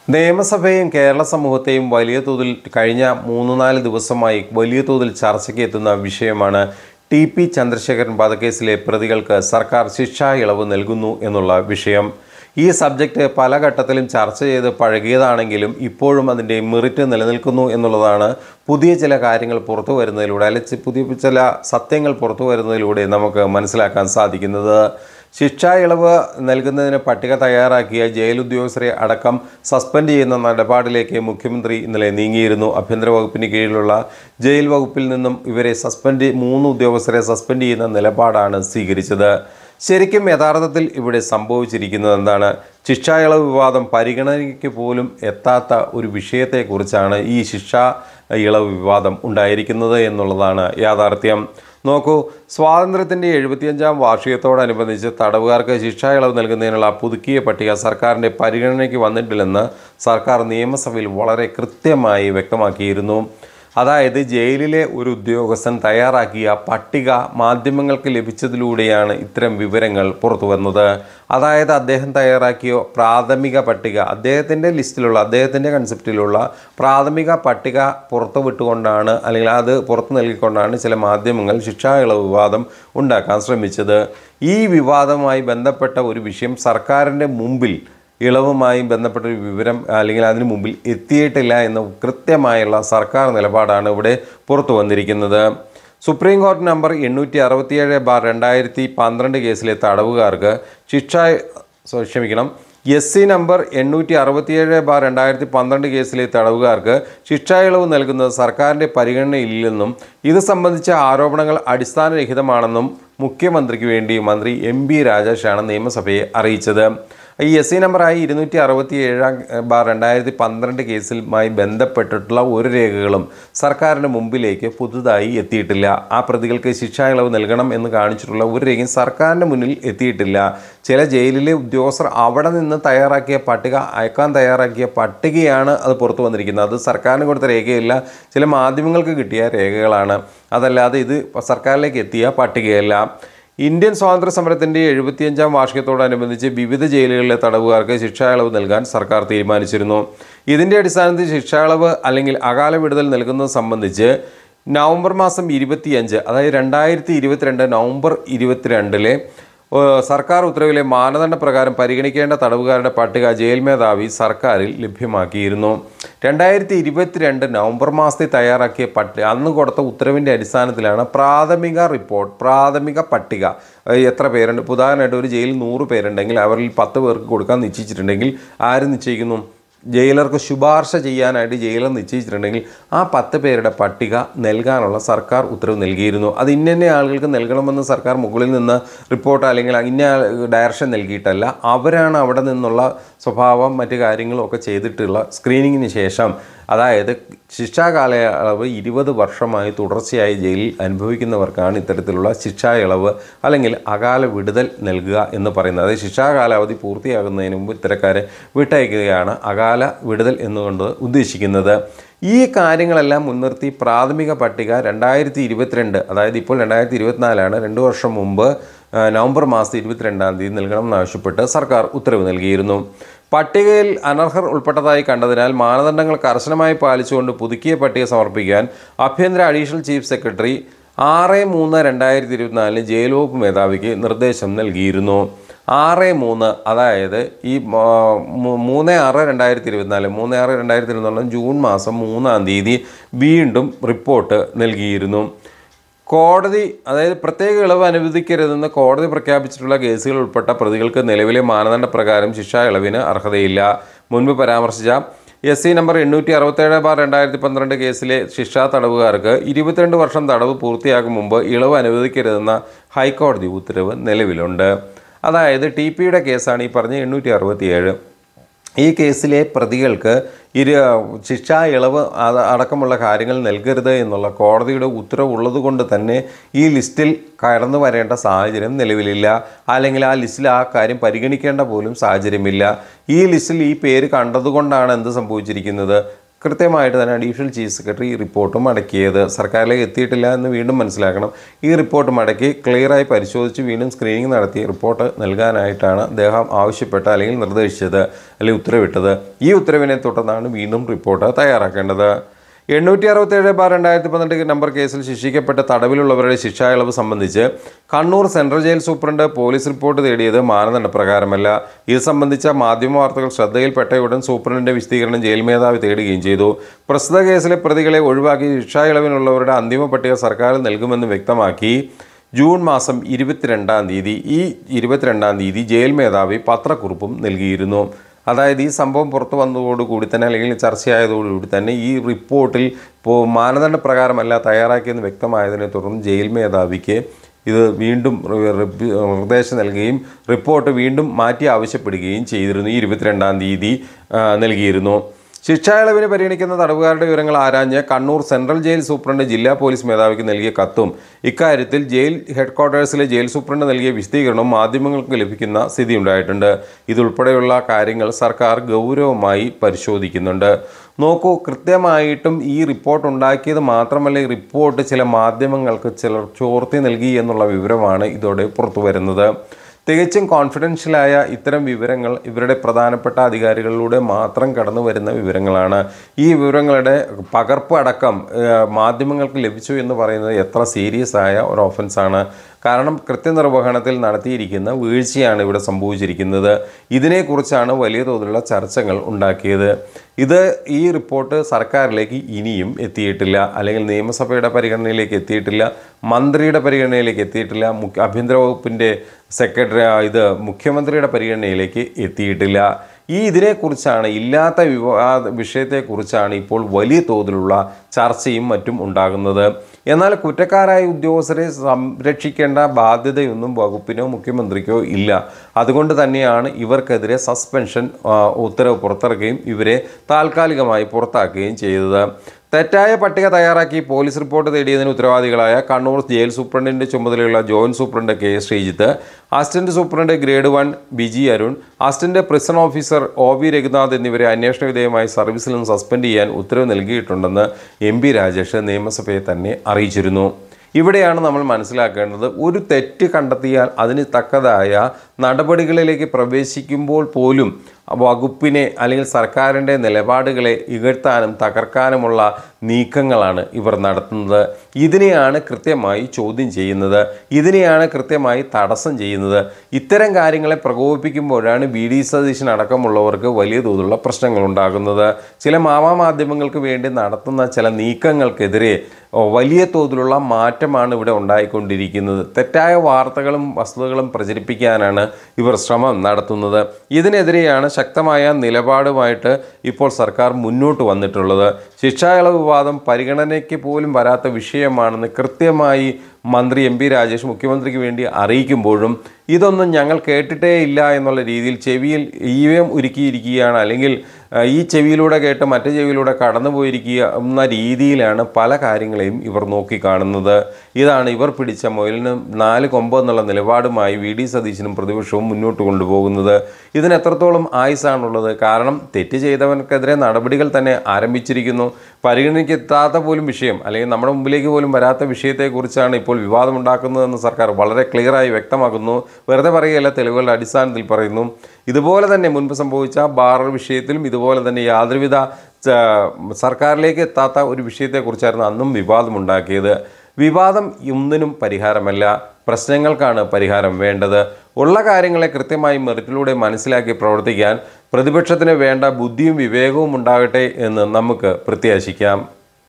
നിയമസഭയും കേരള സമൂഹത്തെയും വലിയ തോതിൽ കഴിഞ്ഞ 3-4 ദിവസമായി വലിയ തോതിൽ ചർച്ചയ്ക്ക് എത്തുന്ന വിഷയമാണ് TP ചന്ദ്രശേഖരൻ വധക്കേസിലെ പ്രതികൾക്ക് സർക്കാർ ശിക്ഷാ ഇളവ് നൽകുന്നു എന്നുള്ള വിഷയം. ഈ സബ്ജക്റ്റ് പല ഘട്ടത്തിലും ചർച്ച ചെയ്ത് പഴകിയതാണെങ്കിലും ഇപ്പോഴും അതിൻ്റെ മെറിറ്റ് നിലനിൽക്കുന്നു എന്നുള്ളതാണ് പുതിയ ചില കാര്യങ്ങൾ പുറത്തു വരുന്നതിലൂടെ അല്ലെങ്കിൽ പുതിയ ചില സത്യങ്ങൾ പുറത്തു വരുന്നതിലൂടെ നമുക്ക് മനസ്സിലാക്കാൻ സാധിക്കുന്നത്. ശിക്ഷാ ഇളവ് നൽകുന്നതിന് പട്ടിക തയ്യാറാക്കിയ ജയിൽ ഉദ്യോഗസ്ഥരെ അടക്കം സസ്പെൻഡ് ചെയ്യുന്ന നിലപാടിലേക്ക് മുഖ്യമന്ത്രി ഇന്നലെ നീങ്ങിയിരുന്നു. ആഭ്യന്തര വകുപ്പിന് കീഴിലുള്ള ജയിൽ വകുപ്പിൽ നിന്നും ഇവരെ 3 ഉദ്യോഗസ്ഥരെ സസ്പെൻഡ് ചെയ്യുന്ന നിലപാടാണ് സ്വീകരിച്ചത്. ശരിക്കും യഥാർത്ഥത്തിൽ ഇവിടെ സംഭവിച്ചിരിക്കുന്നത് എന്താണ്? ശിക്ഷാ ഇളവ് വിവാദം പരിഗണനയ്ക്ക് പോലും എത്താത്ത ഒരു വിഷയത്തെക്കുറിച്ചാണ് ഈ ശിക്ഷാ ഇളവ് വിവാദം ഉണ്ടായിരിക്കുന്നത് എന്നുള്ളതാണ് യാഥാർത്ഥ്യം. നോക്കൂ, സ്വാതന്ത്ര്യത്തിൻ്റെ 75ാം വാർഷികത്തോടനുബന്ധിച്ച് തടവുകാർക്ക് ശിക്ഷാ ഇളവ് നൽകുന്നതിനുള്ള പുതുക്കിയ പട്ടിക സർക്കാരിൻ്റെ പരിഗണനയ്ക്ക് വന്നിട്ടില്ലെന്ന് സർക്കാർ നിയമസഭയിൽ വളരെ കൃത്യമായി വ്യക്തമാക്കിയിരുന്നു. അതായത് ജയിലിലെ ഒരു ഉദ്യോഗസ്ഥൻ തയ്യാറാക്കിയ പട്ടിക മാധ്യമങ്ങൾക്ക് ലഭിച്ചതിലൂടെയാണ് ഇത്തരം വിവരങ്ങൾ പുറത്തു വന്നത്. അതായത് അദ്ദേഹം തയ്യാറാക്കിയ പ്രാഥമിക പട്ടിക, അദ്ദേഹത്തിൻ്റെ ലിസ്റ്റിലുള്ള, അദ്ദേഹത്തിൻ്റെ കൺസെപ്റ്റിലുള്ള പ്രാഥമിക പട്ടിക പുറത്തു വിട്ടുകൊണ്ടാണ്, അല്ലെങ്കിൽ അത് പുറത്തു നൽകിക്കൊണ്ടാണ് ചില മാധ്യമങ്ങൾ ശിക്ഷാ ഇളവ് വിവാദം ഉണ്ടാക്കാൻ ശ്രമിച്ചത്. ഈ വിവാദവുമായി ബന്ധപ്പെട്ട ഒരു വിഷയം സർക്കാരിൻ്റെ മുമ്പിൽ, ഇളവുമായി ബന്ധപ്പെട്ട ഒരു വിവരം അല്ലെങ്കിൽ അതിനു മുമ്പിൽ എത്തിയിട്ടില്ല എന്ന കൃത്യമായുള്ള സർക്കാർ നിലപാടാണ് ഇവിടെ പുറത്തു വന്നിരിക്കുന്നത്. സുപ്രീം കോടതി നമ്പർ 867/2012 കേസിലെ തടവുകാർക്ക് SC നമ്പർ 867/2012 കേസിലെ തടവുകാർക്ക് ശിക്ഷാ ഇളവ് നൽകുന്നത് സർക്കാരിൻ്റെ പരിഗണനയില്ലെന്നും ഇത് സംബന്ധിച്ച ആരോപണങ്ങൾ അടിസ്ഥാനരഹിതമാണെന്നും മുഖ്യമന്ത്രിക്ക് വേണ്ടി മന്ത്രി MB രാജേഷാണ് നിയമസഭയെ അറിയിച്ചത്. ഈ SC നമ്പറായി 267/2012 കേസുമായി ബന്ധപ്പെട്ടിട്ടുള്ള ഒരു രേഖകളും സർക്കാരിൻ്റെ മുമ്പിലേക്ക് പുതുതായി എത്തിയിട്ടില്ല. ആ പ്രതികൾക്ക് ശിക്ഷാ ഇളവ് നൽകണം എന്ന് കാണിച്ചിട്ടുള്ള ഒരു രേഖയും സർക്കാരിൻ്റെ മുന്നിൽ എത്തിയിട്ടില്ല. ചില ജയിലിലെ ഉദ്യോഗസ്ഥർ അവിടെ നിന്ന് അയക്കാൻ തയ്യാറാക്കിയ പട്ടികയാണ് അത് പുറത്തു വന്നിരിക്കുന്നത്. അത് സർക്കാരിന് കൊടുത്ത രേഖയല്ല, ചില മാധ്യമങ്ങൾക്ക് കിട്ടിയ രേഖകളാണ്. അതല്ലാതെ ഇത് സർക്കാരിലേക്ക് എത്തിയ പട്ടികയല്ല. ഇന്ത്യൻ സ്വാതന്ത്ര്യ സമരത്തിൻ്റെ 75ാം വാർഷികത്തോടനുബന്ധിച്ച് വിവിധ ജയിലുകളിലെ തടവുകാർക്ക് ശിക്ഷാ ഇളവ് നൽകാൻ സർക്കാർ തീരുമാനിച്ചിരുന്നു. ഇതിൻ്റെ അടിസ്ഥാനത്തിൽ ശിക്ഷാ ഇളവ് അല്ലെങ്കിൽ അകാല വിടുതൽ നൽകുന്നത് സംബന്ധിച്ച് നവംബർ മാസം 25, അതായത് 2022 നവംബർ 22 സർക്കാർ ഉത്തരവിലെ മാനദണ്ഡ പ്രകാരം പരിഗണിക്കേണ്ട തടവുകാരുടെ പട്ടിക ജയിൽ മേധാവി സർക്കാരിൽ ലഭ്യമാക്കിയിരുന്നു. 2022 നവംബർ മാസത്തിൽ തയ്യാറാക്കിയ അന്ന് കൊടുത്ത ഉത്തരവിൻ്റെ അടിസ്ഥാനത്തിലാണ് പ്രാഥമിക പട്ടിക എത്ര പേരുണ്ട്. ഉദാഹരണമായിട്ട് ഒരു ജയിലിൽ 100 പേരുണ്ടെങ്കിൽ അവരിൽ 10 പേർക്ക് കൊടുക്കാൻ നിശ്ചയിച്ചിട്ടുണ്ടെങ്കിൽ ആര് നിശ്ചയിക്കുന്നു? ജയിലർക്ക് ശുപാർശ ചെയ്യാനായിട്ട് ജയിലർ നിശ്ചയിച്ചിട്ടുണ്ടെങ്കിൽ ആ 10 പേരുടെ പട്ടിക നൽകാനുള്ള സർക്കാർ ഉത്തരവ് നൽകിയിരുന്നു. അത് ഇന്ന ആളുകൾക്ക് നൽകണമെന്ന് സർക്കാർ മുകളിൽ നിന്ന് റിപ്പോർട്ട് അല്ലെങ്കിൽ ഇന്ന ഡയറക്ഷൻ നൽകിയിട്ടല്ല. അവരാണ് അവിടെ നിന്നുള്ള സ്വഭാവം മറ്റു കാര്യങ്ങളും ഒക്കെ ചെയ്തിട്ടുള്ള സ്ക്രീനിങ്ങിന് ശേഷം, അതായത് ശിക്ഷാ കാലയളവ് 20 വർഷമായി തുടർച്ചയായി ജയിലിൽ അനുഭവിക്കുന്നവർക്കാണ് ഇത്തരത്തിലുള്ള ശിക്ഷാ ഇളവ് അല്ലെങ്കിൽ അകാല വിടുതൽ നൽകുക എന്ന് പറയുന്നത്. അതായത് ശിക്ഷാ കാലാവധി പൂർത്തിയാകുന്നതിന് മുമ്പ് ഇത്തരക്കാരെ വിട്ടയക്കുകയാണ് അകാല വിടുതൽ എന്നുകൊണ്ട് ഉദ്ദേശിക്കുന്നത്. ഈ കാര്യങ്ങളെല്ലാം മുൻനിർത്തി പ്രാഥമിക പട്ടിക 2022, അതായത് ഇപ്പോൾ 2024 2 വർഷം മുമ്പ് നവംബർ മാസം 22-ാം തീയതി നൽകണമെന്നാവശ്യപ്പെട്ട് സർക്കാർ ഉത്തരവ് നൽകിയിരുന്നു. പട്ടികയിൽ അനർഹർ ഉൾപ്പെട്ടതായി കണ്ടതിനാൽ മാനദണ്ഡങ്ങൾ കർശനമായി പാലിച്ചുകൊണ്ട് പുതുക്കിയ പട്ടിക സമർപ്പിക്കാൻ ആഭ്യന്തര അഡീഷണൽ ചീഫ് സെക്രട്ടറി 6/3/2024 ജയിൽ വകുപ്പ് മേധാവിക്ക് നിർദ്ദേശം നൽകിയിരുന്നു. 6/3, അതായത് ഈ 3/6/2024 ജൂൺ മാസം 3-ാം തീയതി വീണ്ടും റിപ്പോർട്ട് നൽകിയിരുന്നു. കോടതി, അതായത് പ്രത്യേക ഇളവ് അനുവദിക്കരുതെന്ന് കോടതി പ്രഖ്യാപിച്ചിട്ടുള്ള കേസുകൾ ഉൾപ്പെട്ട പ്രതികൾക്ക് നിലവിലെ മാനദണ്ഡ പ്രകാരം ശിക്ഷാ ഇളവിന് അർഹതയില്ല. മുൻപ് പരാമർശിച്ച SC നമ്പർ 867/2012 കേസിലെ ശിക്ഷാ തടവുകാർക്ക് 22 വർഷം തടവ് പൂർത്തിയാകും മുമ്പ് ഇളവ് അനുവദിക്കരുതെന്ന ഹൈക്കോടതി ഉത്തരവ് നിലവിലുണ്ട്. അതായത് TPയുടെ കേസാണ് ഈ പറഞ്ഞ 867. ഈ കേസിലെ പ്രതികൾക്ക് ശിക്ഷാ ഇളവ് അടക്കമുള്ള കാര്യങ്ങൾ നൽകരുത് എന്നുള്ള കോടതിയുടെ ഉത്തരവുള്ളത് കൊണ്ട് തന്നെ ഈ ലിസ്റ്റിൽ കടന്നു വരേണ്ട സാഹചര്യം നിലവിലില്ല. അല്ലെങ്കിൽ ആ ലിസ്റ്റിൽ ആ കാര്യം പരിഗണിക്കേണ്ട പോലും സാഹചര്യമില്ല. ഈ ലിസ്റ്റിൽ ഈ പേര് കണ്ടതുകൊണ്ടാണ് എന്ത് സംഭവിച്ചിരിക്കുന്നത്? കൃത്യമായിട്ട് തന്നെ അഡീഷണൽ ചീഫ് സെക്രട്ടറി ഈ റിപ്പോർട്ട് മടക്കിയത്. സർക്കാരിലേക്ക് എത്തിയിട്ടില്ല എന്ന് വീണ്ടും മനസ്സിലാക്കണം. ഈ റിപ്പോർട്ട് മടക്കി ക്ലിയറായി പരിശോധിച്ച് വീണ്ടും സ്ക്രീനിങ് നടത്തി റിപ്പോർട്ട് നൽകാനായിട്ടാണ് അദ്ദേഹം ആവശ്യപ്പെട്ട അല്ലെങ്കിൽ നിർദ്ദേശിച്ചത് അല്ലെങ്കിൽ ഉത്തരവിട്ടത്. ഈ ഉത്തരവിനെ തുടർന്നാണ് വീണ്ടും റിപ്പോർട്ട് തയ്യാറാക്കേണ്ടത്. 867/2018 നമ്പർ കേസിൽ ശിക്ഷിക്കപ്പെട്ട തടവിലുള്ളവരുടെ ശിക്ഷാ ഇളവ് സംബന്ധിച്ച് Kannur central jail superintendent police report തേടിയത് മാനദണ്ഡപ്രകാരമല്ല. ഇത് സംബന്ധിച്ച മാധ്യമ വാർത്തകൾ ശ്രദ്ധയിൽപ്പെട്ടയുടൻ സൂപ്രണ്ടിന്റെ വിശദീകരണം ജയിൽ മേധാവി തേടുകയും ചെയ്തു. പ്രസ്തുത കേസിലെ പ്രതികളെ ഒഴിവാക്കി ശിക്ഷാ ഇളവിനുള്ളവരുടെ അന്തിമ പട്ടിക സർക്കാർ നൽകുമെന്ന് വ്യക്തമാക്കി ജൂൺ മാസം 22-ാം തീയതി ജയിൽ മേധാവി പത്രക്കുറിപ്പും നൽകിയിരുന്നു. അതായത് ഈ സംഭവം പുറത്തു വന്നതോടുകൂടി തന്നെ അല്ലെങ്കിൽ ചർച്ചയായതോടുകൂടി തന്നെ ഈ റിപ്പോർട്ടിൽ മാനദണ്ഡപ്രകാരമല്ല തയ്യാറാക്കിയെന്ന് വ്യക്തമായതിനെ തുടർന്ന് ജയിൽ മേധാവിക്ക് ഇത് വീണ്ടും നിർദ്ദേശം നൽകുകയും റിപ്പോർട്ട് വീണ്ടും മാറ്റി ആവശ്യപ്പെടുകയും ചെയ്തിരുന്നു. 22-ാം തീയതി നൽകിയിരുന്നു. ശിക്ഷാ ഇളവിന് പരിഗണിക്കുന്ന തടവുകാരുടെ വിവരങ്ങൾ ആരാഞ്ഞ് കണ്ണൂർ സെൻട്രൽ ജയിൽ സൂപ്രണ്ട് ജില്ലാ പോലീസ് മേധാവിക്ക് നൽകിയ കത്തും ഇക്കാര്യത്തിൽ ജയിൽ ഹെഡ്ക്വാർട്ടേഴ്സിലെ ജയിൽ സൂപ്രണ്ട് നൽകിയ വിശദീകരണവും മാധ്യമങ്ങൾക്ക് ലഭിക്കുന്ന സ്ഥിതിയുണ്ടായിട്ടുണ്ട്. ഇതുൾപ്പെടെയുള്ള കാര്യങ്ങൾ സർക്കാർ ഗൗരവമായി പരിശോധിക്കുന്നുണ്ട്. നോക്കൂ, കൃത്യമായിട്ടും ഈ റിപ്പോർട്ട് ഉണ്ടാക്കിയത് മാത്രമല്ല, ഈ റിപ്പോർട്ട് ചില മാധ്യമങ്ങൾക്ക് ചിലർ ചോർത്തി നൽകി എന്നുള്ള വിവരമാണ് ഇതോടെ പുറത്തു വരുന്നത്. തികച്ചും കോൺഫിഡൻഷ്യലായ ഇത്തരം വിവരങ്ങൾ ഇവരുടെ പ്രധാനപ്പെട്ട അധികാരികളിലൂടെ മാത്രം കടന്നു വരുന്ന വിവരങ്ങളാണ്. ഈ വിവരങ്ങളുടെ പകർപ്പ് അടക്കം മാധ്യമങ്ങൾക്ക് ലഭിച്ചു എന്ന് പറയുന്നത് എത്ര സീരിയസ് ആയ ഒരു ഓഫൻസാണ്. കാരണം കൃത്യനിർവഹണത്തിൽ നടത്തിയിരിക്കുന്ന വീഴ്ചയാണ് ഇവിടെ സംഭവിച്ചിരിക്കുന്നത്. ഇതിനെക്കുറിച്ചാണ് വലിയ തോതിലുള്ള ചർച്ചകൾ ഉണ്ടാക്കിയത്. ഈ റിപ്പോർട്ട് സർക്കാരിലേക്ക് ഇനിയും എത്തിയിട്ടില്ല, അല്ലെങ്കിൽ നിയമസഭയുടെ പരിഗണനയിലേക്ക് എത്തിയിട്ടില്ല, മന്ത്രിയുടെ പരിഗണനയിലേക്ക് എത്തിയിട്ടില്ല, ആഭ്യന്തര വകുപ്പിൻ്റെ സെക്രട്ടറി മുഖ്യമന്ത്രിയുടെ പരിഗണനയിലേക്ക് എത്തിയിട്ടില്ല. ഇതിനെക്കുറിച്ചാണ്, ഇല്ലാത്ത വിഷയത്തെക്കുറിച്ചാണ് ഇപ്പോൾ വലിയ തോതിലുള്ള ചർച്ചയും മറ്റും ഉണ്ടാകുന്നത്. എന്നാൽ കുറ്റക്കാരായ ഉദ്യോഗസ്ഥരെ സംരക്ഷിക്കേണ്ട ബാധ്യതയൊന്നും വകുപ്പിനോ മുഖ്യമന്ത്രിക്കോ ഇല്ല. അതുകൊണ്ട് തന്നെയാണ് ഇവർക്കെതിരെ സസ്പെൻഷൻ ഉത്തരവ് പുറത്തിറക്കുകയും ഇവരെ താൽക്കാലികമായി പുറത്താക്കുകയും ചെയ്തത്. തെറ്റായ പട്ടിക തയ്യാറാക്കി പോലീസ് റിപ്പോർട്ട് തേടിയതിന് ഉത്തരവാദികളായ കണ്ണൂർ ജയിൽ സൂപ്രണ്ടിൻ്റെ ചുമതലയുള്ള joint superintendent K Sreejith, assistant superintendent grade 1 Biji Arun, assistant prison officer OV Raghunath എന്നിവരെ അന്വേഷണ വിധേയമായി സർവീസിൽ നിന്ന് സസ്പെൻഡ് ചെയ്യാൻ ഉത്തരവ് നൽകിയിട്ടുണ്ടെന്ന് MP രാജേഷ് നിയമസഭയെ തന്നെ അറിയിച്ചിരുന്നു. ഇവിടെയാണ് നമ്മൾ മനസ്സിലാക്കേണ്ടത്, ഒരു തെറ്റ് കണ്ടെത്തിയാൽ അതിന് തക്കതായ നടപടികളിലേക്ക് പ്രവേശിക്കുമ്പോൾ പോലും വകുപ്പിനെ അല്ലെങ്കിൽ സർക്കാരിൻ്റെ നിലപാടുകളെ ഇകഴ്ത്താനും തകർക്കാനുമുള്ള നീക്കങ്ങളാണ് ഇവർ നടത്തുന്നത്. ഇതിനെയാണ് കൃത്യമായി ചോദ്യം ചെയ്യുന്നത്, ഇതിനെയാണ് കൃത്യമായി തടസ്സം ചെയ്യുന്നത്. ഇത്തരം കാര്യങ്ങളെ പ്രകോപിപ്പിക്കുമ്പോഴാണ് VD സതീശൻ അടക്കമുള്ളവർക്ക് വലിയ തോതിലുള്ള പ്രശ്നങ്ങൾ ഉണ്ടാകുന്നത്. ചില മാധ്യമങ്ങൾക്ക് വേണ്ടി നടത്തുന്ന ചില നീക്കങ്ങൾക്കെതിരെ വലിയ തോതിലുള്ള മാറ്റമാണ് ഇവിടെ ഉണ്ടായിക്കൊണ്ടിരിക്കുന്നത്. തെറ്റായ വാർത്തകളും വസ്തുതകളും പ്രചരിപ്പിക്കാനാണ് ഇവർ ശ്രമം നടത്തുന്നത്. ഇതിനെതിരെയാണ് ശക്തമായ നിലപാടുമായിട്ട് ഇപ്പോൾ സർക്കാർ മുന്നോട്ട് വന്നിട്ടുള്ളത്. ശിക്ഷാ ഇളവ് വിവാദം പരിഗണനയ്ക്ക് പോലും വരാത്ത വിഷയമാണെന്ന് കൃത്യമായി മന്ത്രി MP രാജേഷ് മുഖ്യമന്ത്രിക്ക് വേണ്ടി അറിയിക്കുമ്പോഴും ഇതൊന്നും ഞങ്ങൾ കേട്ടിട്ടേ ഇല്ല എന്നുള്ള രീതിയിൽ ചെവിയിൽ ഈവം ഒരുക്കിയിരിക്കുകയാണ്, അല്ലെങ്കിൽ ഈ ചെവിയിലൂടെ കേട്ട് മറ്റേ ചെവിയിലൂടെ കടന്നു പോയിരിക്കുക എന്ന രീതിയിലാണ് പല കാര്യങ്ങളെയും ഇവർ നോക്കിക്കാണുന്നത്. ഇതാണ് ഇവർ പിടിച്ച മുയലിന് 4 കൊമ്പ് എന്നുള്ള നിലപാടുമായി VD സതീശനും പ്രതിപക്ഷവും മുന്നോട്ട് കൊണ്ടുപോകുന്നത്. ഇതിന് എത്രത്തോളം ആയുസാണുള്ളത്? കാരണം തെറ്റ് ചെയ്തവർക്കെതിരെ നടപടികൾ തന്നെ ആരംഭിച്ചിരിക്കുന്നു. പരിഗണനയ്ക്ക് എത്താത്ത പോലും വിഷയം, അല്ലെങ്കിൽ നമ്മുടെ മുമ്പിലേക്ക് പോലും വരാത്ത വിഷയത്തെക്കുറിച്ചാണ് ഇപ്പോൾ വിവാദമുണ്ടാക്കുന്നതെന്ന് സർക്കാർ വളരെ ക്ലിയറായി വ്യക്തമാക്കുന്നു. വെറുതെ പറയുകയല്ല, തെളിവുകളുടെ അടിസ്ഥാനത്തിൽ പറയുന്നു. ഇതുപോലെ തന്നെ മുൻപ് സംഭവിച്ച ബാർ വിഷയത്തിലും ഇതുപോലെ തന്നെ യാതൊരുവിധ സർക്കാരിലേക്ക് എത്താത്ത ഒരു വിഷയത്തെക്കുറിച്ചായിരുന്നു അന്നും വിവാദമുണ്ടാക്കിയത്. വിവാദം ഒന്നിനും പരിഹാരമല്ല, പ്രശ്നങ്ങൾക്കാണ് പരിഹാരം വേണ്ടത്. ഉള്ള കാര്യങ്ങളെ കൃത്യമായി മെറിറ്റിലൂടെ മനസ്സിലാക്കി പ്രവർത്തിക്കാൻ പ്രതിപക്ഷത്തിന് വേണ്ട ബുദ്ധിയും വിവേകവും ഉണ്ടാകട്ടെ എന്ന് നമുക്ക് പ്രത്യാശിക്കാം.